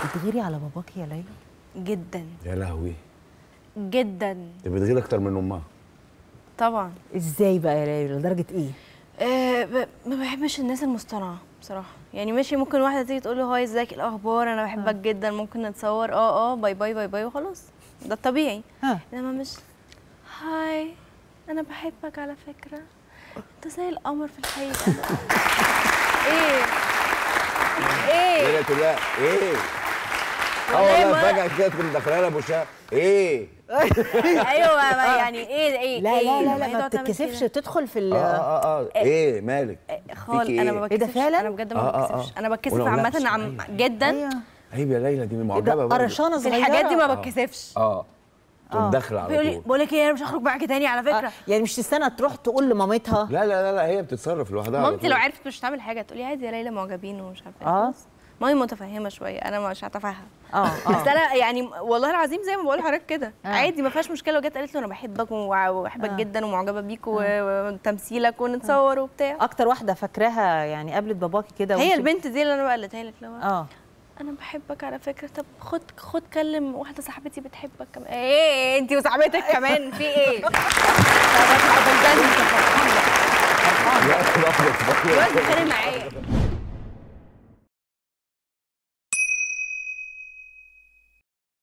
بتغيري على باباكي يا ليلى؟ جدا. يا لهوي. جدا. انت بتغير اكتر من امها. طبعا. ازاي بقى يا ليلى؟ لدرجه ايه؟ ما بحبش الناس المصطنعه بصراحه. يعني ماشي، ممكن واحده تيجي تقول له هاي ازيك الاخبار انا بحبك جدا، ممكن نتصور باي باي باي باي وخلاص، ده الطبيعي. انما مش هاي انا بحبك على فكره، انت زي القمر في الحقيقه. ايه ايه كلها ايه؟ والله فجأة كده تكون داخله لها بوشها ايه؟ ايوه يعني ايه لا لا لا لا ما بتتكسفش تدخل في ايه مالك؟ خالص انا ما بتكسفش. فعلا؟ انا بجد ما بتكسفش. انا بتكسف عامه جدا. عيب يا ليلى، دي معجبه برضه قرشانه صغيره في الحاجات دي ما بتكسفش. تقوم داخله على طول. بقول لك ايه انا مش هخرج معاكي تاني على فكره. يعني مش تستنى تروح تقول لمامتها؟ لا لا لا هي بتتصرف لوحدها. مامتي لو عرفت مش هتعمل حاجه تقولي عادي يا ليلى معجبين ومش عارفه ايه. مامي متفهمه شويه، انا مش هتفهم. بس انا يعني والله العظيم زي ما بقول لحضرتك كده عادي ما فيهاش مشكله. لو جت قالت له انا بحبك وبحبك جدا ومعجبه بيك وتمثيلك ونتصور وبتاع. اكتر واحده فاكراها يعني قابلت باباكي كده هي البنت دي اللي انا قالتها لك لو انا بحبك على فكره. طب خد كلم واحده صاحبتي بتحبك كمان. ايه انت وصاحبتك كمان في ايه؟ فرحانه فرحانه. بتتخانق معايا.